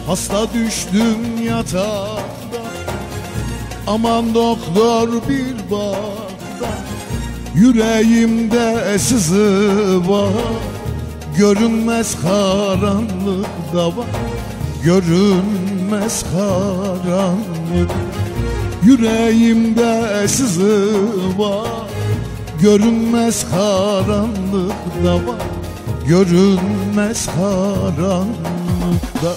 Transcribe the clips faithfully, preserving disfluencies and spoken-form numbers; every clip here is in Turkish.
Hasta düştüm yatağımda, aman doktor bir bakta. Yüreğimde sızı var, görünmez karanlıkta var, görünmez karanlık. Yüreğimde sızı var, görünmez karanlıkta var, görünmez karanlıkta.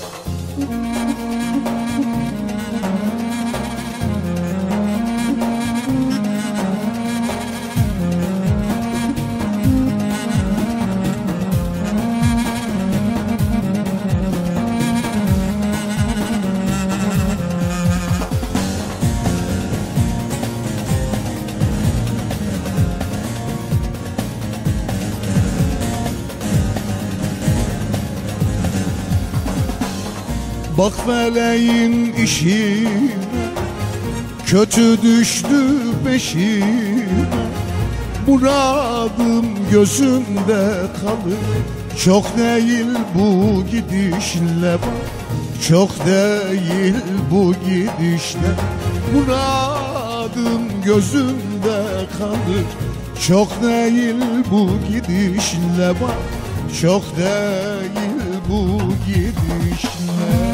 Bak feleğin işine, kötü düştü peşime. Muradım gözümde kalır, çok değil bu gidişle bak, çok değil bu gidişle. Muradım gözümde kalır, çok değil bu gidişle bak, çok değil bu gidişle.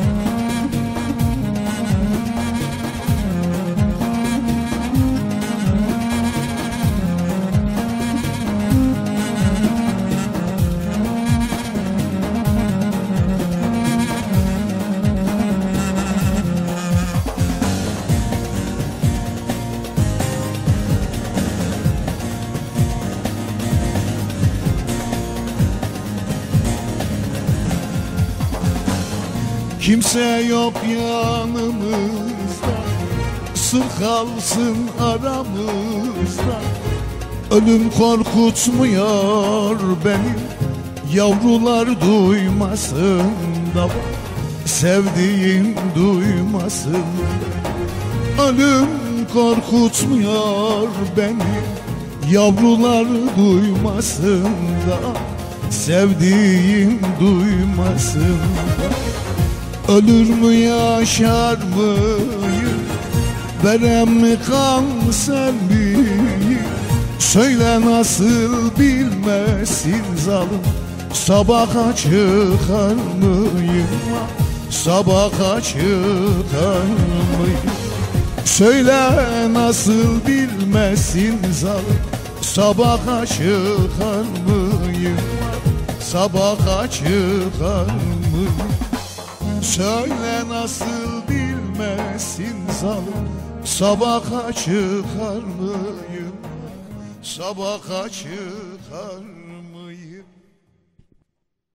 Kimse yok yanımızda, sır kalsın aramızda. Ölüm korkutmuyor beni, yavrular duymasın da, sevdiğim duymasın. Ölüm korkutmuyor beni, yavrular duymasın da, sevdiğim duymasın da. Ölür mü yaşar mıyım, verem mi kanser miyim? Söyle nasıl bilmesin zalim, sabaha çıkar mıyım? Sabaha çıkar mıyım? Söyle nasıl bilmesin zalim, sabaha çıkar mıyım? Sabaha çıkar mıyım? Söyle nasıl bilmesin zalim, sabaha çıkar mıyım? Sabaha çıkar